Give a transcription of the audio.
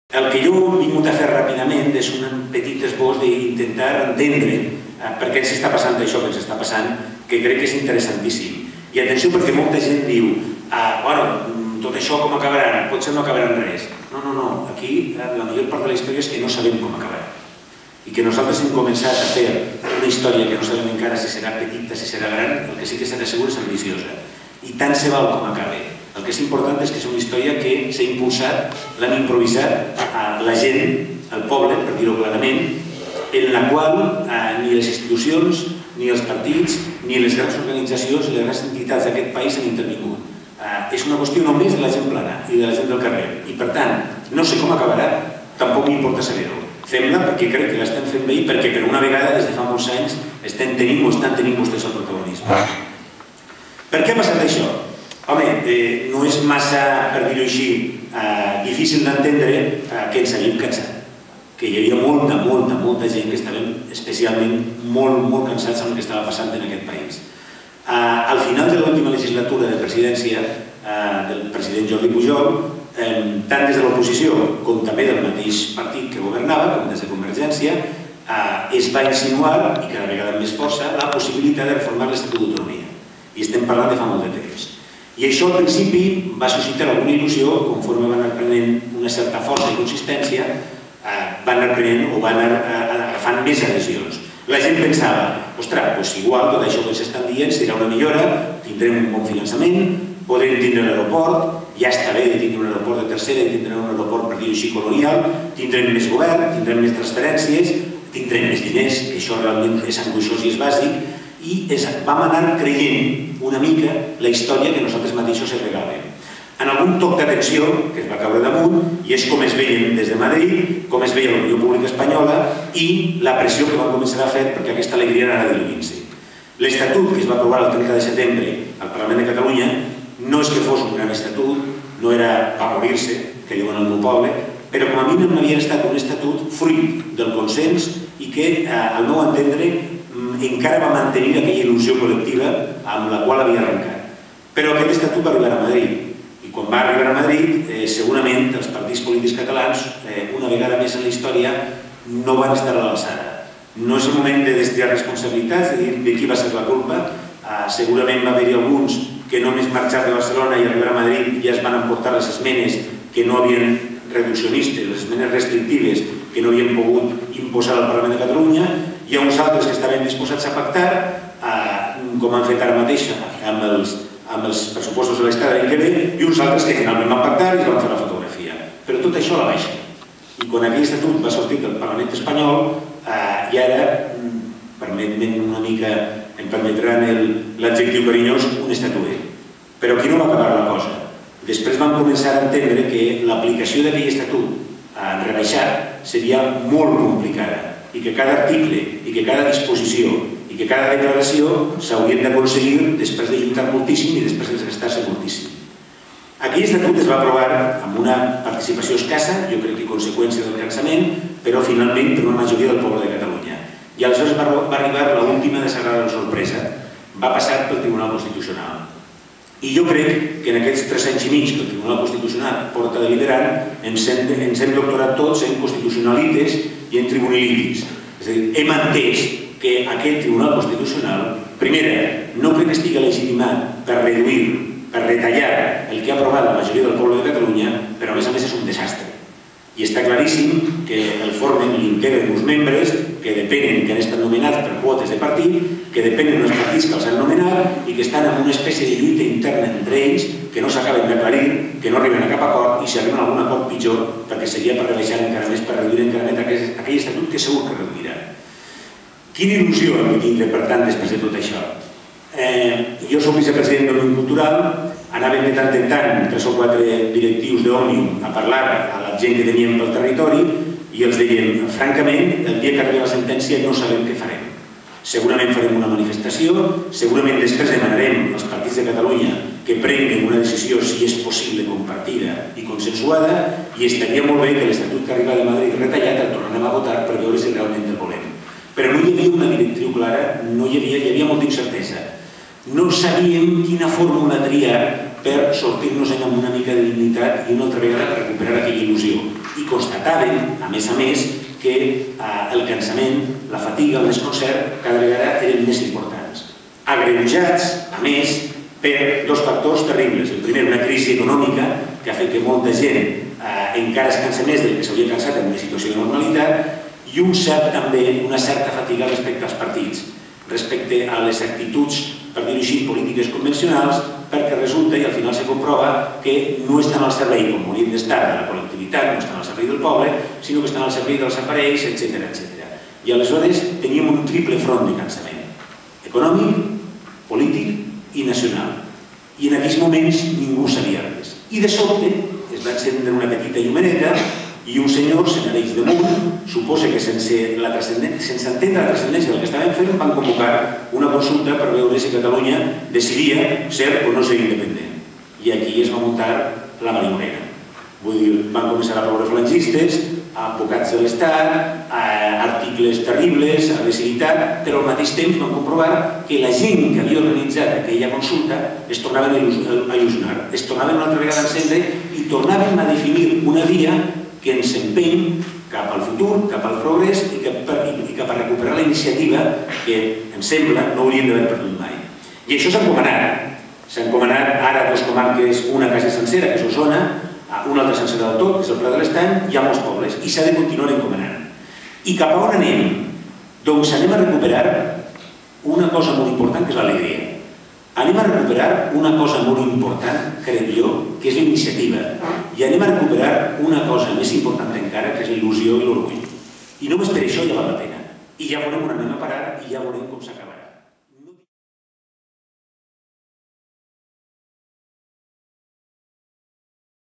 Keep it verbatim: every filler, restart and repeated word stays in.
El que jo he vingut a fer ràpidament és un petit esbós d'intentar entendre per què ens està passant això que ens està passant, que crec que és interessantíssim. I atenció, perquè molta gent diu bueno, tot això com acabarà? Potser no acabarà en res. No, no, no. Aquí la millor part de la història és que no sabem com acabarà. I que nosaltres hem començat a fer una història que no sabem encara si serà petita, si serà gran, el que sí que serà segur és ambiciosa. I tant se val com acabe. El que és important és que és una història que s'ha impulsat, l'han improvisat a la gent, al poble, per dir-ho clarament, en la qual ni les institucions, ni els partits, ni les grans organitzacions, ni les grans entitats d'aquest país han intervingut. És una qüestió només de la gent plana i de la gent del carrer. I per tant, no sé com acabarà, tampoc m'importa saber-ho. Fem-la perquè crec que l'estem fent bé i perquè per una vegada, des de fa molts anys, estem tenint o estan tenint vostès el protagonisme. Per què ha passat això? Home, no és massa, per dir-ho així, difícil d'entendre que ens havíem cansat. Que hi havia molta, molta, molta gent que estàvem especialment molt, molt cansats amb el que estava passant en aquest país. Al final de l'última legislatura de presidència del president Jordi Pujol, tant des de l'oposició com també del mateix partit que governava, com des de Convergència, es va insinuar, i cada vegada amb més força, la possibilitat de reformar l'Estatut d'Autonomia. I estem parlant de fa molt de temps. I això al principi va suscitar alguna il·lusió, conforme van anar prenent una certa força i consistència, van anar prenent o van anar agafant més adhesions. La gent pensava, ostres, igual tot això que s'estan dient serà una millora, tindrem un bon finançament, podrem tindre l'aeroport, ja està bé de tindre un aeroport de tercera i tindrem un aeroport, per dir-ho així, colonial, tindrem més govern, tindrem més transferències, tindrem més diners, que això realment és angoixós i és bàsic, i vam anar creient una mica la història que nosaltres mateixos segregàvem. En algun toc d'atenció que es va caure damunt, i és com es veien des de Madrid, com es veia l'opinió pública espanyola i la pressió que van començar a fer perquè aquesta alegria anava diluint-se. L'Estatut que es va aprovar el trenta de setembre al Parlament de Catalunya no és que fos un gran estatut, no era per morir-se, que diuen al meu poble, però com a mínim havia estat un estatut fruit del consens i que, al meu entendre, encara va mantenir aquella il·lusió col·lectiva amb la qual havia arrencat. Però aquest estatut va arribar a Madrid. I quan va arribar a Madrid, segurament els partits polítics catalans, una vegada més en la història, no van estar a l'alçada. No és el moment de destriar responsabilitats, de dir de qui va ser la culpa. Segurament va haver-hi alguns que només marxar de Barcelona i arribar a Madrid ja es van emportar les esmenes que no havien reduccionistes, les esmenes restrictives que no havien pogut imposar al Parlament de Catalunya. Hi ha uns altres que estaven disposats a pactar, com han fet ara mateix amb els pressupostos de l'estat l'any que ve, i uns altres que finalment van pactar i van fer la fotografia. Però tot això a la baixa. I quan aquell estatut va sortir del Parlament espanyol, i ara, permetent una mica, em permetran l'adjectiu perillós, un estatuet. Però aquí no va acabar la cosa. Després vam començar a entendre que l'aplicació d'aquell estatut rebaixat seria molt complicada i que cada article, i que cada disposició, i que cada declaració s'haurien d'aconseguir després de lluitar moltíssim i després de desgastar-se moltíssim. Aquell estatut es va aprovar amb una participació escassa, jo crec que conseqüència del cansament, però finalment per una majoria del poble de Catalunya. I aleshores va arribar l'última desagradable sorpresa, va passar pel Tribunal Constitucional. I jo crec que en aquests tres anys i mig que el Tribunal Constitucional porta deliberant ens hem doctorat tots en constitucionalites i en tribunalitis. És a dir, hem entès que aquest Tribunal Constitucional, primera, no crec que estigui legitimat per reduir, per retallar el que ha aprovat la majoria del poble de Catalunya, però a més a més és un desastre. I està claríssim que el formen l'integren uns membres que depenen, que han estat nomenats per quotes de partit, que depenen dels partits que els han nomenat i que estan en una espècie de lluita interna entre ells que no s'acaben d'aclarir, que no arriben a cap acord i si arriben a algun acord pitjor perquè seria per rebaixar encara més, per reduir encara més aquell estatut que segur que reduirà. Quina il·lusió hem de tindre, per tant, després de tot això? Jo soc vicepresident d'Òmnium Cultural, anàvem de tant en tant, tres o quatre directius d'Òmnium, a parlar a la gent que teníem pel territori i els dèiem, francament, el dia que arribi la sentència no sabem què farem. Segurament farem una manifestació, segurament després demanarem als partits de Catalunya que prenguin una decisió, si és possible, compartida i consensuada, i estaria molt bé que l'Estatut que arriba de Madrid retallat el tornem a votar per veure si realment el volem. Però no hi havia una directriu clara, no hi havia, hi havia molta incertesa. No sabíem quina fórmula triar per sortir-nos amb una mica de dignitat i una altra vegada recuperar aquella il·lusió. I constataven, a més a més, que el cansament, la fatiga, el desconcert cada vegada eren més importants. Agreujats, a més, per dos factors terribles. El primer, una crisi econòmica que ha fet que molta gent encara es cansa més del que s'hauria cansat en una situació de normalitat i un cert, també, una certa fatiga respecte als partits, respecte a les actituds, per dir-ho així, polítiques convencionals, perquè resulta i al final se comprova que no estan al servei, com haurien d'estar, de la col·lectivitat, no estan al servei del poble, sinó que estan al servei dels aparells, etcètera, etcètera. I aleshores teníem un triple front de cansament: econòmic, polític i nacional. I en aquells moments ningú sabia res. I de sobte es va encendre una petita llumeneta i un senyor se n'adeix damunt, suposa que sense entendre la transcendència del que estaven fent, van convocar una consulta per veure si Catalunya decidia ser o no ser independent. I aquí es va muntar la marimorena. Vull dir, van començar a ploure falangistes, advocats de l'Estat, articles terribles, agressivitat, però al mateix temps van comprovar que la gent que havia organitzat aquella consulta es tornaven a il·lusionar, es tornaven una altra vegada a encendre i tornaven a definir una via que ens empeny cap al futur, cap al progrés i cap a recuperar la iniciativa que, em sembla, no hauríem d'haver perdut mai. I això s'ha encomanat. S'ha encomanat ara a dues comarques, una quasi sencera, que és Osona, una altra sencera del tot, que és el Pla de l'Estany, hi ha molts pobles, i s'ha de continuar encomanant. I cap a on anem? Doncs anem a recuperar una cosa molt important, que és l'alegria. Anem a recuperar una cosa molt important, crec jo, que és l'iniciativa. I anem a recuperar una cosa més important encara, que és l'il·lusió i l'orgull. I només per això ja val la pena. I ja veurem on anem a parar i ja veurem com s'acaba.